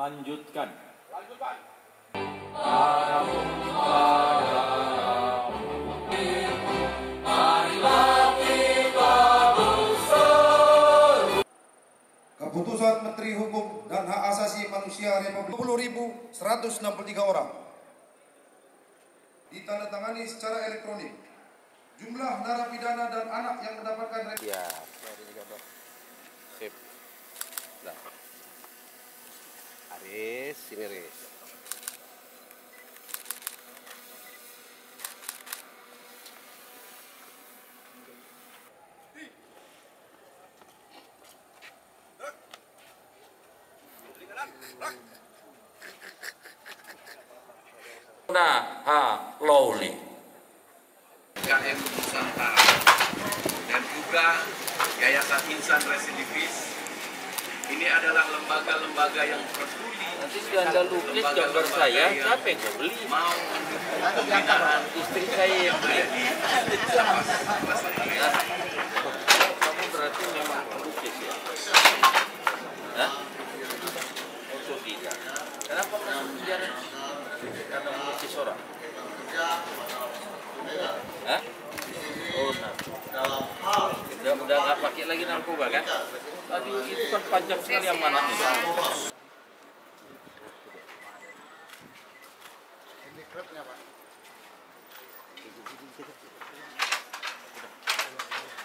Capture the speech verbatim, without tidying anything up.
Lanjutkan. Lanjutkan. Keputusan Menteri Hukum dan Hak Asasi Manusia Republik dua puluh ribu seratus enam puluh tiga orang ditandatangani secara elektronik. Jumlah narapidana dan anak yang mendapatkan ya, sip. Nah. Aris, sini Riz. Nah, ha, Lowly. K M Nusantara dan juga Yayasan Insan Residivis. Ini adalah lembaga-lembaga yang peduli. Nanti Anda lukis gambar saya, siapa yang mau beli? Mau mendukung pembinaan Istri saya yang beli. ya. Kamu berarti memang lukis ya? Hah? Untuk tidak. Kenapa masuk penjara? Karena melukis orang. Hah? Oh, nah. Udah, udah nggak pakai lagi narkoba kan? Tadi itu kan panjang sekali amanatnya. Ini klubnya, Pak.